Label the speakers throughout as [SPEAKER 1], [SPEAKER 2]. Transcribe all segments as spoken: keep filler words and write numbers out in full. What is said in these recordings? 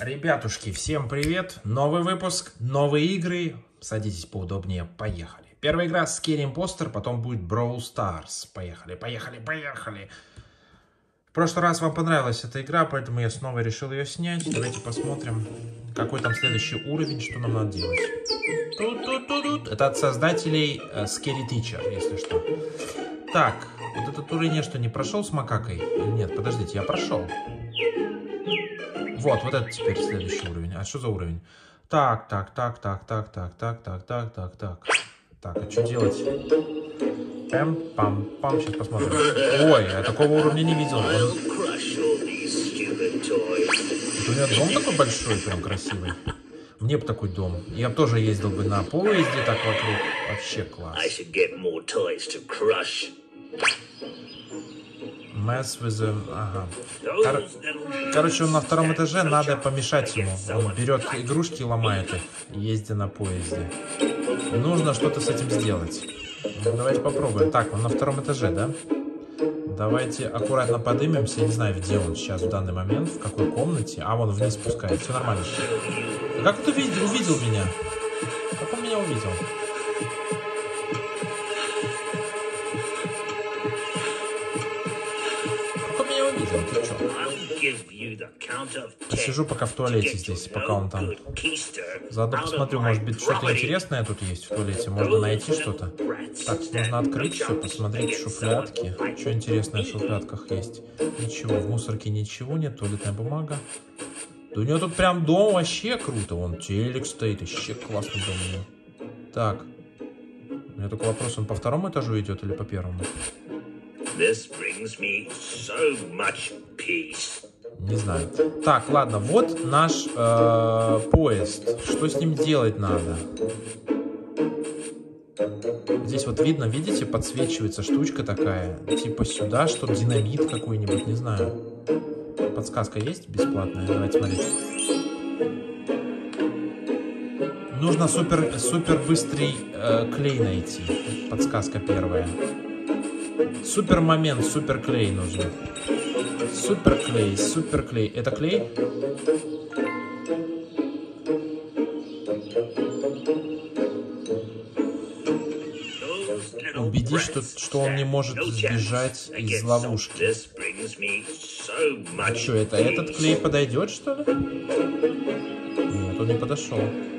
[SPEAKER 1] Ребятушки, всем привет! Новый выпуск, новые игры. Садитесь поудобнее, поехали. Первая игра Scary Imposter, потом будет Brawl Stars. Поехали, поехали, поехали. В прошлый раз вам понравилась эта игра, поэтому я снова решил ее снять. Давайте посмотрим, какой там следующий уровень, что нам надо делать. Тут-тут-тут-тут. Это от создателей uh, Scary Teacher, если что. Так, вот этот уровень я что, не прошел с макакой? Нет, подождите, я прошел. Вот, вот это теперь следующий уровень. А что за уровень? Так, так, так, так, так, так, так, так, так, так, так. Так, а что делать? Пам, пам, пам. Сейчас посмотрим. Ой, я такого уровня не видел. Он... Это у меня дом такой большой, прям красивый. Мне бы такой дом. Я бы тоже ездил бы на поезде так вокруг. Вообще класс. Mess with the... Ага. Кор... Короче, он на втором этаже, надо помешать ему. Он берет игрушки и ломает их, ездя на поезде. Нужно что-то с этим сделать. Ну, давайте попробуем. Так, он на втором этаже, да? Давайте аккуратно поднимемся. Я не знаю, где он сейчас в данный момент, в какой комнате. А, вон вниз спускается. Все нормально. А как ты увидел, увидел меня? Как он меня увидел? Посижу пока в туалете здесь, пока он там. Заодно посмотрю, может быть, что-то интересное тут есть в туалете. Можно найти что-то. Так, нужно открыть все, посмотреть шуфлядки. Что интересное в шуфлядках есть? Ничего, в мусорке ничего нет, туалетная бумага. Да у него тут прям дом вообще круто. Вон телек стоит, вообще классный дом у него. Так, у меня только вопрос, он по второму этажу идет или по первому? This brings me so much peace. Не знаю. Так, ладно, вот наш э, поезд. Что с ним делать надо? Здесь вот видно, видите, подсвечивается штучка такая. Типа сюда, что динамит какой-нибудь, не знаю. Подсказка есть бесплатная? Давайте смотреть. Нужно супер, супер быстрый э, клей найти. Подсказка первая. Супер момент, супер клей нужен. Супер клей, супер клей. Это клей? Убедись, что, что он не может сбежать из ловушки. А что, это этот клей подойдет, что ли? Нет, он не подошел.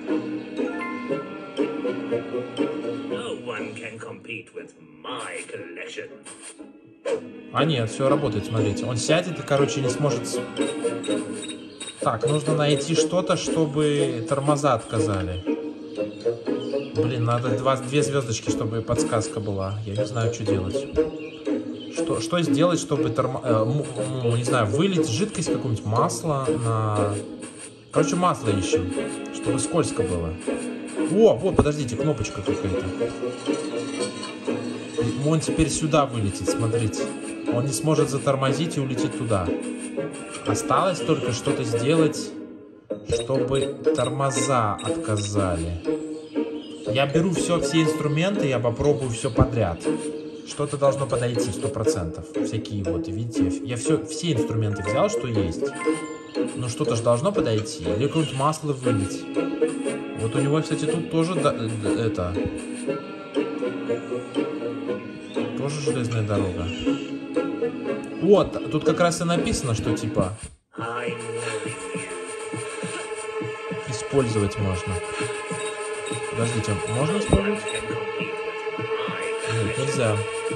[SPEAKER 1] А нет, все работает, смотрите. Он сядет и, короче, не сможет... Так, нужно найти что-то, чтобы тормоза отказали. Блин, надо два, две звездочки, чтобы подсказка была. Я не знаю, что делать. Что, что сделать, чтобы тормоза... Э, не знаю, вылить жидкость, какое-нибудь масло на... Короче, масло ищем, чтобы скользко было. О, вот, подождите, кнопочка какая-то. Он теперь сюда вылетит, смотрите. Он не сможет затормозить и улететь туда. Осталось только что-то сделать, чтобы тормоза отказали. Я беру все, все инструменты, я попробую все подряд. Что-то должно подойти, сто процентов. Всякие вот, видите, я все, все инструменты взял, что есть. Но что-то же должно подойти. Или какое-нибудь масло вылить. Вот у него, кстати, тут тоже да, это... Тоже железная дорога. Вот, тут как раз и написано, что типа использовать можно. Подождите, можно использовать? Нет, нельзя.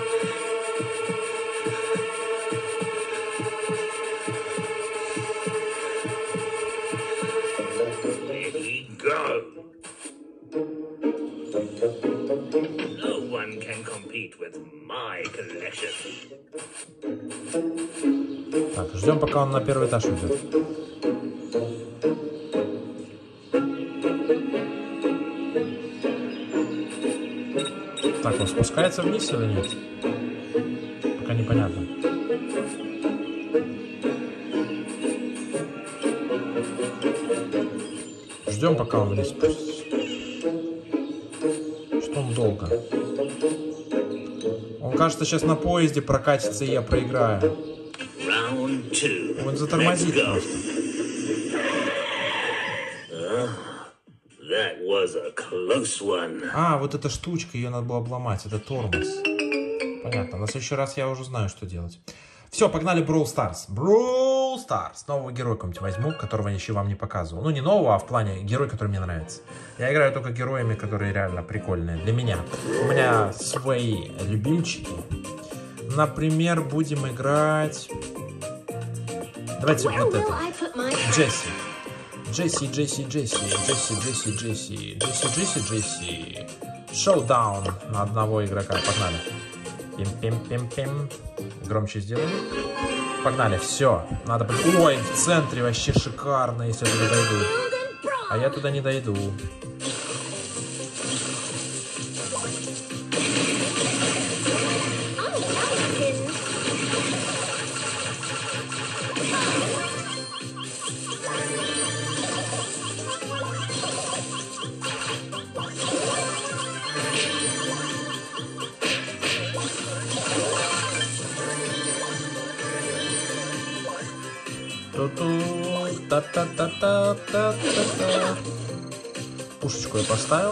[SPEAKER 1] Так, ждем, пока он на первый этаж уйдет. Так, он спускается вниз или нет? Пока непонятно. Ждем, пока он вниз спустится. Что он долго? Он, кажется, сейчас на поезде прокатится, и я проиграю. Он затормозит просто. А, вот эта штучка, ее надо было обломать. Это тормоз. Понятно. На следующий раз я уже знаю, что делать. Все, погнали Brawl Stars. Brawl Stars. Нового героя какого-нибудь возьму, которого я еще вам не показывал. Ну, не нового, а в плане героя, который мне нравится. Я играю только героями, которые реально прикольные для меня. У меня свои любимчики. Например, будем играть... Давайте вот это. Джесси. Джесси, Джесси, Джесси. Джесси, Джесси, Джесси. Джесси, Джесси, Джесси. Шоудаун на одного игрока. Погнали. Пим-пим-пим-пим. Громче сделаем. Погнали, все. Надо... Ой, в центре вообще шикарно, если я туда дойду. А я туда не дойду. Та-та-та-та-та-та-та. Пушечку я поставил.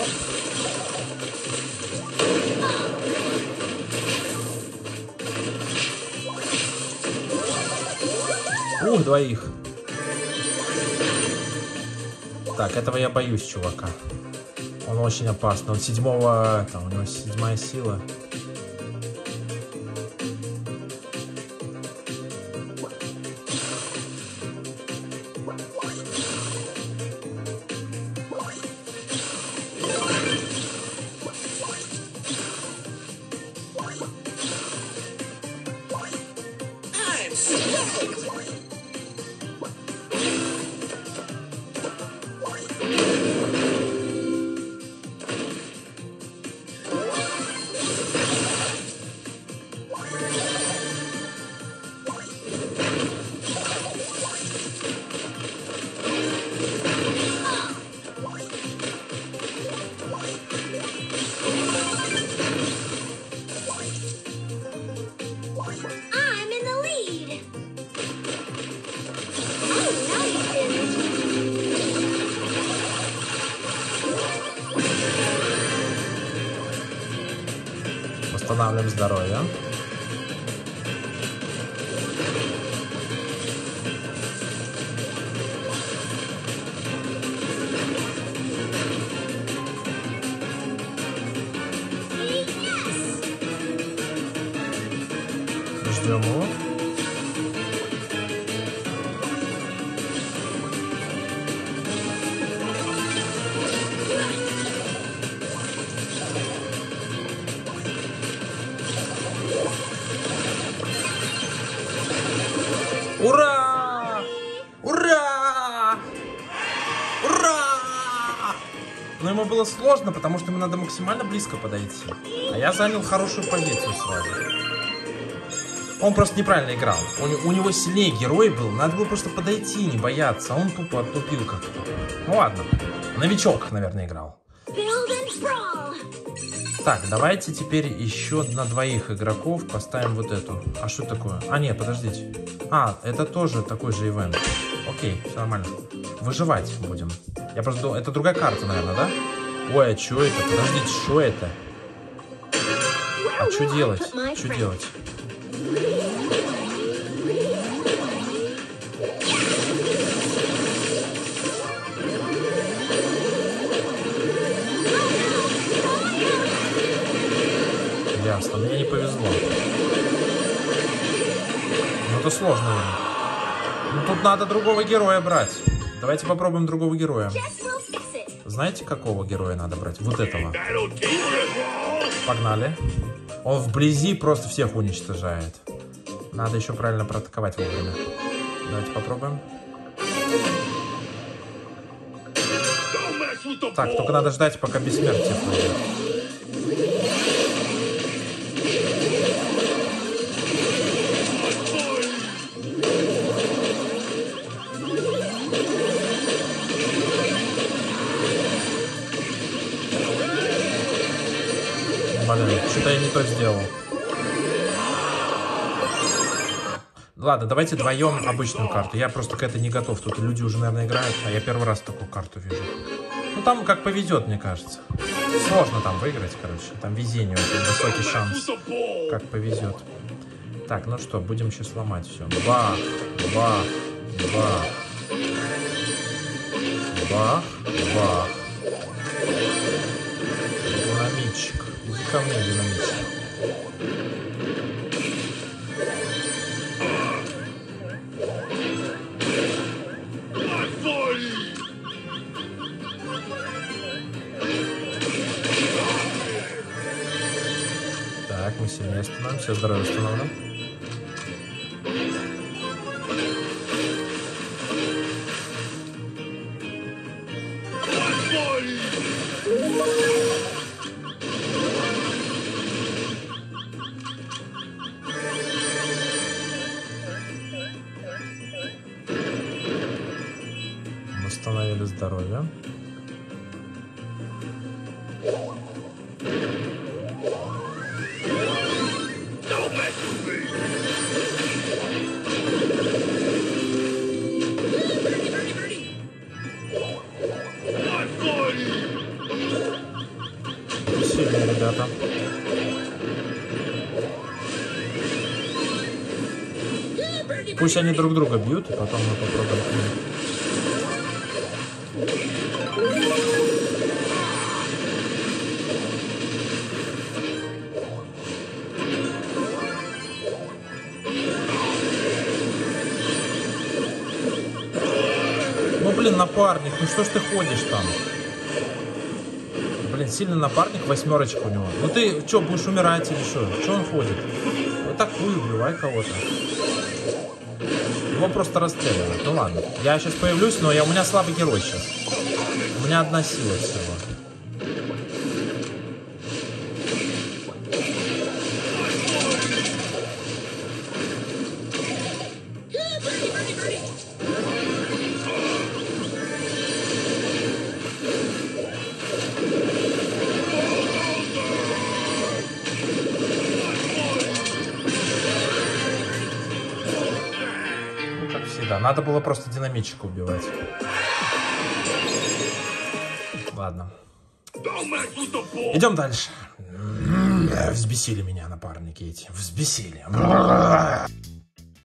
[SPEAKER 1] Ух, двоих. Так, этого я боюсь, чувака. Он очень опасный. Он седьмого... Там, у него седьмая сила. Восстанавливаем здоровье. Ждем его. Ура! Ура! Ура! Но ему было сложно, потому что ему надо максимально близко подойти. А я занял хорошую позицию сразу. Он просто неправильно играл. У, у него сильнее герой был. Надо было просто подойти, не бояться. А он тупо оттупил как-то. Ну ладно. Новичок, наверное, играл. Так, давайте теперь еще на двоих игроков поставим вот эту. А что такое? А, нет, подождите. А, это тоже такой же ивент. Окей, все нормально. Выживать будем. Я просто думал, это другая карта, наверное, да? Ой, а что это? Подождите, что это? А что делать? Что делать? Ясно, мне не повезло. Ну это сложно. Ну тут надо другого героя брать. Давайте попробуем другого героя. Знаете, какого героя надо брать? Вот этого. Погнали. Он вблизи просто всех уничтожает. Надо еще правильно проатаковать вовремя. Давайте попробуем. Так, только надо ждать, пока бессмертие пройдет. Блин, что-то я не то сделал. Ладно, давайте вдвоем обычную карту. Я просто к этой не готов. Тут люди уже, наверное, играют, а я первый раз такую карту вижу. Ну там как повезет, мне кажется. Сложно там выиграть, короче. Там везение, очень высокий шанс. Как повезет. Так, ну что, будем сейчас ломать все. Бах, бах, бах. Бах, бах. Динамитчик. Иди ко мне, динамитчик. Так, мы сильнее становимся, здоровье установим. Восстановили здоровье. Сильные ребята. Пусть они друг друга бьют, и потом мы попробуем к ним. Ну блин, напарник, ну что ж ты ходишь там? Блин, сильный напарник, восьмерочка у него. Ну ты что, будешь умирать или что? Что он ходит? Атакуй, убивай кого-то. Его просто расстреливают. Ну ладно. Я сейчас появлюсь, но я, у меня слабый герой сейчас. У меня одна сила всего. Да, надо было просто динамитчика убивать. Ладно. Идем дальше. Взбесили меня напарники эти. Взбесили.